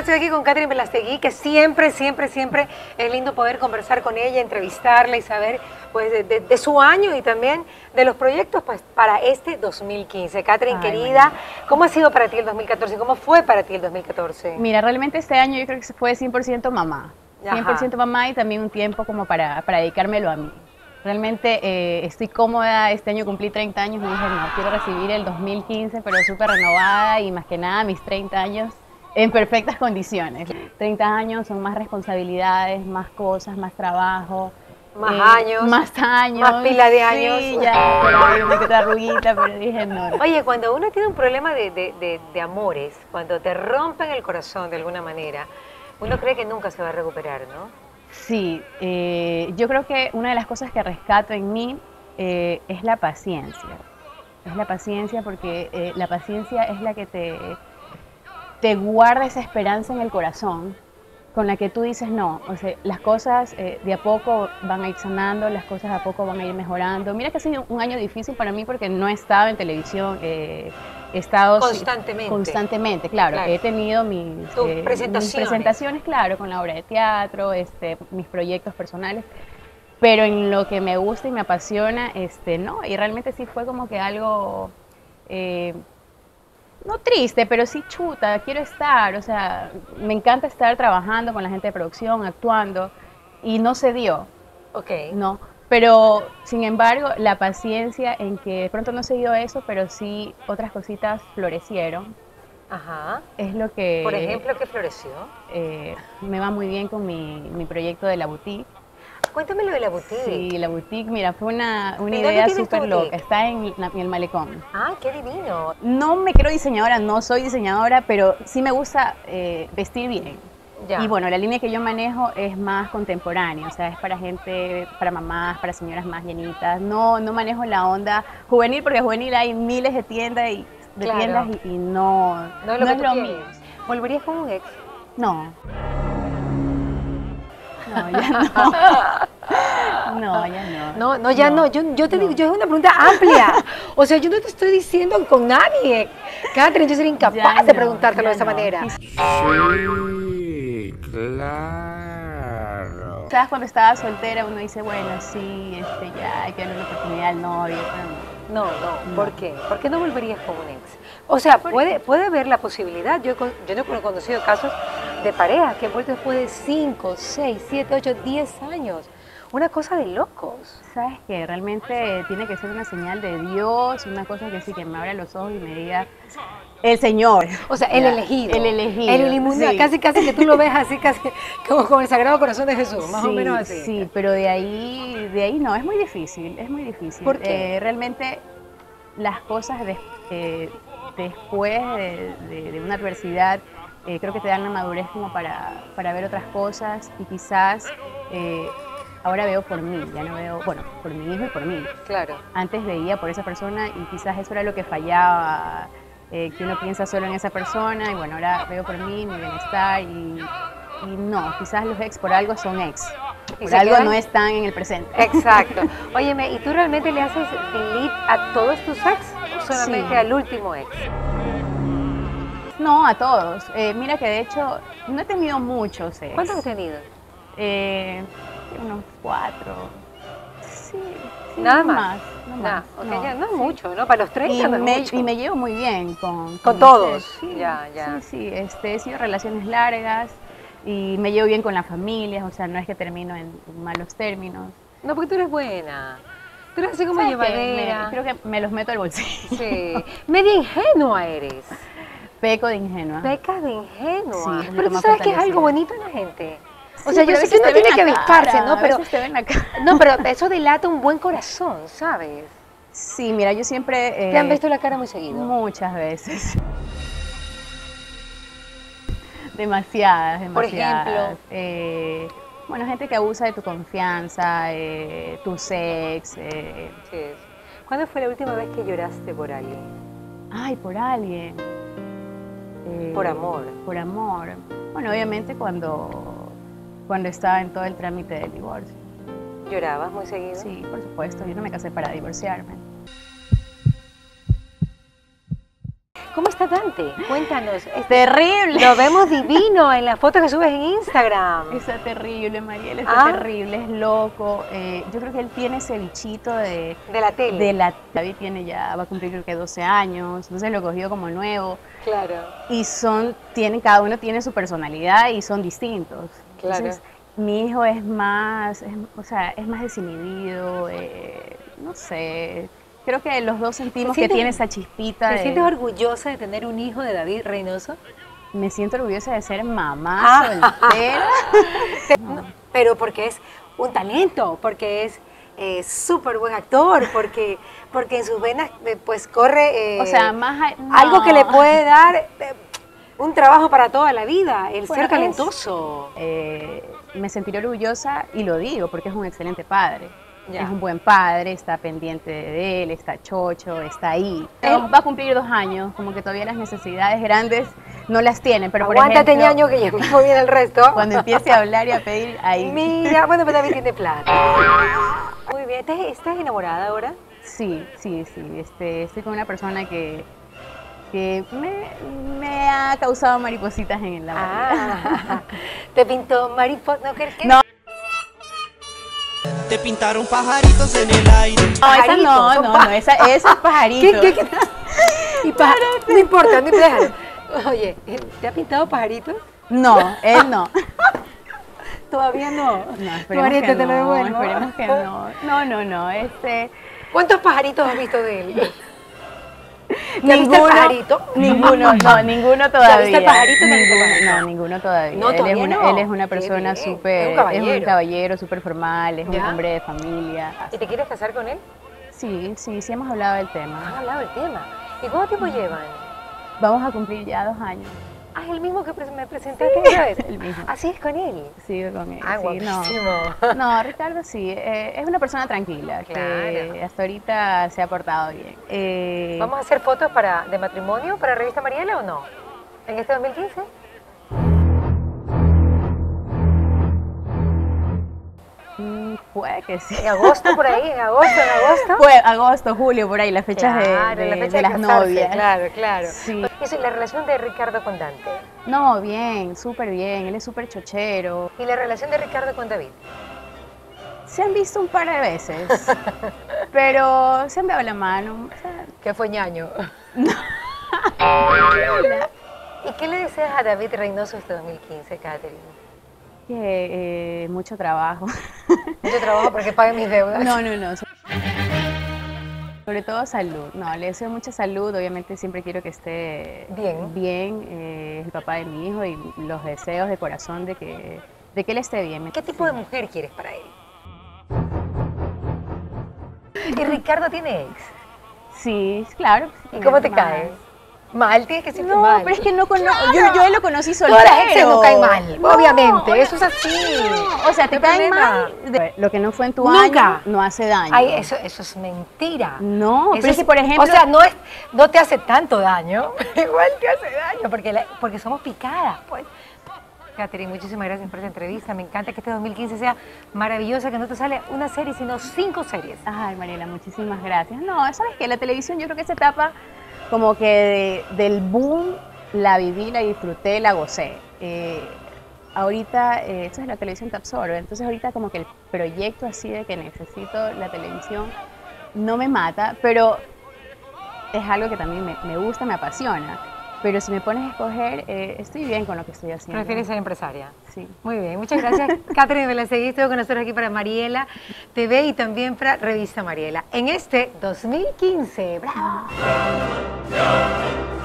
estoy aquí con Catherine Belastegui, que siempre es lindo poder conversar con ella, entrevistarla y saber pues, de su año y también de los proyectos pues, para este 2015. Catherine, querida, bueno. ¿Cómo ha sido para ti el 2014? ¿Cómo fue para ti el 2014? Mira, realmente este año yo creo que fue 100% mamá. 100% mamá y también un tiempo como para dedicármelo a mí. Realmente estoy cómoda, este año cumplí 30 años y dije, no, quiero recibir el 2015, pero súper renovada y más que nada mis 30 años en perfectas condiciones. 30 años son más responsabilidades, más cosas, más trabajo. Más años. Más pila de años. Sí, ya, me quedé arruguita, pero dije no. Oye, cuando uno tiene un problema de amores, cuando te rompen el corazón de alguna manera, uno cree que nunca se va a recuperar, ¿no? Sí, yo creo que una de las cosas que rescato en mí es la paciencia. Es la paciencia porque la paciencia es la que te guarda esa esperanza en el corazón, con la que tú dices no, o sea, las cosas de a poco van a ir sanando, las cosas de a poco van a ir mejorando. Mira que ha sido un año difícil para mí porque no he estado en televisión, he estado constantemente, claro. He tenido mis presentaciones, claro, con la obra de teatro, mis proyectos personales, pero en lo que me gusta y me apasiona, no, y realmente sí fue como que algo... no triste, pero sí chuta, quiero estar, o sea, me encanta estar trabajando con la gente de producción, actuando, y no se dio. Ok. No, pero sin embargo, la paciencia en que de pronto no se dio eso, pero sí otras cositas florecieron. Ajá. Es lo que... Por ejemplo, ¿qué floreció? Me va muy bien con mi proyecto de la boutique. Cuéntame lo de la boutique. Sí, la boutique, mira, fue una idea súper loca. Está en el Malecón. ¡Ah, qué divino! No me creo diseñadora, no soy diseñadora, pero sí me gusta vestir bien. Ya. Y bueno, la línea que yo manejo es más contemporánea, o sea, es para gente, para mamás, para señoras más llenitas. No manejo la onda juvenil, porque juvenil hay miles de tiendas y no es lo mío. ¿Volverías con un ex? No. No, ya no. No, ya no. No, ya no. Yo te digo, yo es una pregunta amplia. O sea, yo no te estoy diciendo con nadie. Catherine, yo sería incapaz de preguntártelo de esa manera. Sí, claro. ¿Sabes? Cuando estaba soltera uno dice, bueno, sí, ya hay que darle una oportunidad al novio. No. ¿Por qué? ¿Por qué no volverías con un ex? O sea, puede haber la posibilidad. Yo no he conocido casos de parejas que han vuelto después de 5, 6, 7, 8, 10 años. Una cosa de locos. ¿Sabes qué? Realmente tiene que ser una señal de Dios, una cosa que sí, que me abra los ojos y me diga, el Señor. O sea, el elegido. El elegido. El inmunda, sí. Casi que tú lo ves así, casi como con el Sagrado Corazón de Jesús, más o menos así. Sí, pero de ahí no, es muy difícil, es muy difícil. ¿Por qué? Realmente las cosas después de una adversidad, creo que te dan la madurez como para ver otras cosas y quizás ahora veo por mí, ya no veo, bueno, por mi hijo y por mí. Claro. Antes veía por esa persona y quizás eso era lo que fallaba, que uno piensa solo en esa persona y bueno, ahora veo por mí, mi bienestar y no, quizás los ex por algo son ex. Por algo no están en el presente. Exacto. Óyeme, ¿y tú realmente le haces delete a todos tus ex o solamente al último ex? No, a todos. Mira que de hecho no he tenido muchos ex. ¿Cuántos has tenido? Unos 4. Sí, nada más. No más. Okay, ya, no es mucho, ¿no? Para los 30 no es mucho. Y me llevo muy bien con todos. Sí, ya. Sí, he sido relaciones largas y me llevo bien con las familias, o sea, no es que termino en malos términos. No, porque tú eres buena. Tú eres así como llevadera. Creo que me los meto al bolsillo. Sí. Media ingenua eres. Peco de ingenua. Pecas de ingenua. Sí, pero tú sabes que es algo bonito en la gente. O Sí, sea, yo sé que uno tiene que avisparse, ¿no? Pero, no, pero eso delata un buen corazón, ¿sabes? Sí, mira, yo siempre... ¿Te han visto la cara muy seguido? Muchas veces. Demasiadas. Por ejemplo. Bueno, gente que abusa de tu confianza, tus ex. Sí. ¿Cuándo fue la última vez que lloraste por alguien? Ay, por alguien. Por amor. Por amor. Bueno, obviamente cuando estaba en todo el trámite del divorcio. ¿Llorabas muy seguido? Sí, por supuesto. Yo no me casé para divorciarme. ¿Cómo está Dante? Cuéntanos. Terrible. Lo vemos divino en las fotos que subes en Instagram. Está terrible, Mariela, está terrible, es loco. Yo creo que él tiene ese bichito de la tele. David va a cumplir creo que 12 años, entonces lo cogió como nuevo. Claro. Y cada uno tiene su personalidad y son distintos. Claro. Entonces, mi hijo es más desinhibido, no sé. Creo que los dos sentimos que tiene esa chispita. ¿Te sientes orgullosa de tener un hijo de David Reynoso? Me siento orgullosa de ser mamá soltera. No, pero porque es un talento, porque es súper buen actor, porque en sus venas pues corre algo que le puede dar un trabajo para toda la vida, el ser talentoso. Me sentiré orgullosa y lo digo porque es un excelente padre. Ya. Es un buen padre, está pendiente de él, está chocho, está ahí. Va a cumplir 2 años, como que todavía las necesidades grandes no las tienen, pero aguántate, por ejemplo, ñaño, que ya mismo viene el resto. Cuando empiece a hablar y a pedir, ahí. Mira, bueno, pero David tiene plata. Muy bien, ¿estás enamorada ahora? Sí, estoy con una persona que me ha causado maripositas en la barriga. ¿Te pintó mariposa? ¿No crees que? No. Te pintaron pajaritos en el aire. No, esa es pajarito. ¿Qué? No importa, no importa. Oye, ¿te ha pintado pajaritos? No, él no. Todavía no. No, esperemos que te lo devuelvo. Esperemos que no. No. ¿Cuántos pajaritos has visto de él? ¿Ya viste el pajarito? Ninguno todavía. ¿Ya viste el pajarito? No, ninguno todavía. No, Él es una persona súper, es un caballero, súper formal, es un hombre de familia. ¿Y te quieres casar con él? Sí, hemos hablado del tema. ¿Han hablado del tema? ¿Y cuánto tiempo llevan? Vamos a cumplir ya 2 años. Ah, es el mismo que me presentaste una vez. El mismo. ¿Así es con él? Sí, con él. Ah, sí, guapísimo. No, Ricardo sí, es una persona tranquila, que hasta ahorita se ha portado bien. ¿Vamos a hacer fotos de matrimonio para Revista Mariela o no? ¿En este 2015? Puede que sí. ¿En agosto por ahí? ¿En agosto? Pues agosto, julio, por ahí, las fechas de las novias. Claro. Sí. ¿Y la relación de Ricardo con Dante? No, bien, súper bien, él es súper chochero. ¿Y la relación de Ricardo con David? Se han visto un par de veces, pero se han dado la mano. O sea, ¿Qué fue ñaño? ¿Y qué le deseas a David Reynoso este 2015, Catherine? Que mucho trabajo. Mucho trabajo porque pague mis deudas. No. Sobre todo salud. No, le deseo mucha salud. Obviamente siempre quiero que esté bien. Es el papá de mi hijo y los deseos de corazón de que él esté bien. ¿Qué tipo de mujer quieres para él? ¿Y Ricardo tiene ex? Sí, claro. ¿Y cómo te cae? Mal, tienes que decirte mal. No, pero es que no conozco. Yo lo conocí soltero. Todas las exes no caen mal, obviamente. Eso es así. O sea, te caen mal. Lo que no fue en tu año no hace daño. Ay, eso es mentira. No, pero es que, por ejemplo. O sea, no te hace tanto daño. Igual te hace daño, porque somos picadas, pues. Catherine, muchísimas gracias por esta entrevista. Me encanta que este 2015 sea maravillosa, que no te sale una serie, sino 5 series. Ay, Mariela, muchísimas gracias. No, ¿sabes qué? La televisión, yo creo que esa etapa como que del boom la viví, la disfruté, la gocé. Ahorita, entonces la televisión te absorbe, entonces ahorita como que el proyecto así de que necesito la televisión no me mata, pero es algo que también me gusta, me apasiona. Pero si me pones a escoger, estoy bien con lo que estoy haciendo. ¿Prefieres ser empresaria? Sí. Muy bien, muchas gracias. Catherine Belasegui estuvo con nosotros aquí para Mariela TV y también para Revista Mariela. En este 2015, ¡bravo!